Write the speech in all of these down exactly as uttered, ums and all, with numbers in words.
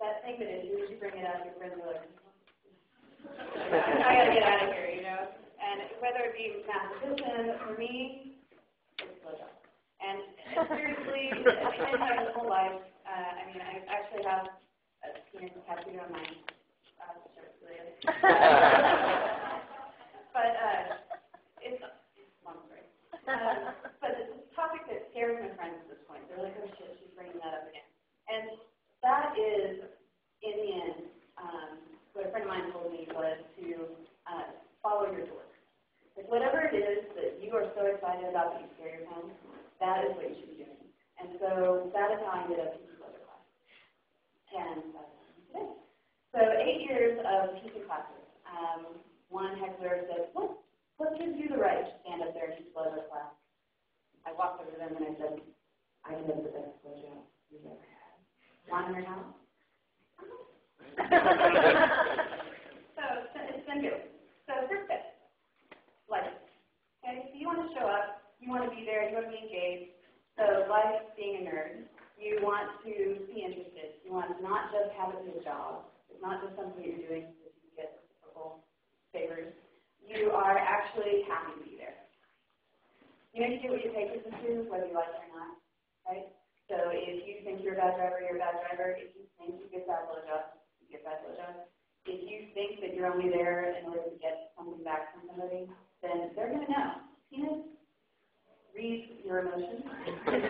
that thing that as soon as you bring it up, your friends are like, I gotta get out of here, you know? And whether it be mathematician, for me, it's blowjob. And seriously, I've been my whole life. Uh, I mean, I actually have a penis tattoo on my uh, shirt, really. But uh, it's, it's a long story. Um, but it's a topic that scares my friends at this point. They're like, oh shit, she's bringing that up again. And that is, in the end, um, what a friend of mine told me was to uh, follow your door. Like whatever it is that you are so excited about that you scare your friends, that is what you should be doing. And so that is how I ended up in P C class. And that's what I'm today. So eight years of P C classes. Um, one heckler said, what, what gives you the right to stand up there and teach blowjob class? I walked over to them and I said, I give the best blowjob you've ever had. Want to hear how? So it's been good. So first step, life. Okay, so you want to show up, you want to be there, you want to be engaged. So life, being a nerd, you want to be interested. You want to not just have it be a job. It's not just something that you're doing so you get reciprocal favors. You are actually happy to be there. You know, you do what you pay attention to, whether you like it or not, right? So if you think you're a bad driver, you're a bad driver. If you think you get that blowjob, you get that blowjob. If you think that you're only there in order to get something back from somebody, then they're going to know. Penis, read your emotions. It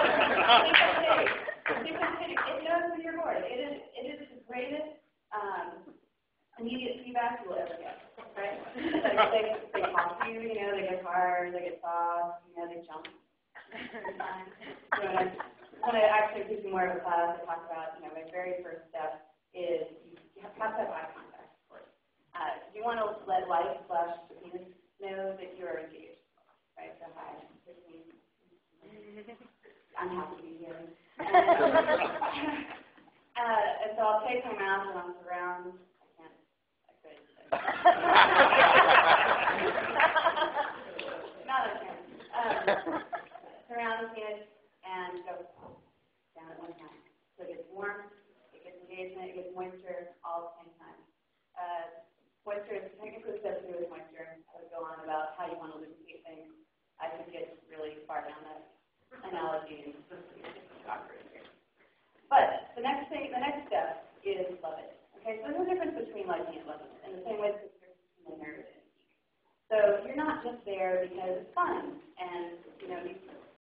knows when you're bored. It is, it is the greatest um, immediate feedback you'll ever get, right? Like they, they talk to you, you know, they get hard, they get soft, you know, they jump. So when, I, when I actually teach more of a class, I talk about, you know, my very first step is you have to have eye contact, of course. Uh, you want to let life slash the penis know that you're engaged, right? So hi, it's me. I'm happy to be here. And, uh, and so I'll take my mouth and I'll surround. I can't. I couldn't. Not a chance. Um, surround the penis and go down at one time. So it gets warm. Engagement, it gets moisture all at the same time. Uh, moisture is technically supposed to do with moisture. I would go on about how you want to lubricate things. I could get really far down that analogy and just awkward here. But the next thing, the next step is love it. Okay, so there's a difference between liking and loving it, in the same way that there's between the nerd and geek. So you're not just there because it's fun, and you know you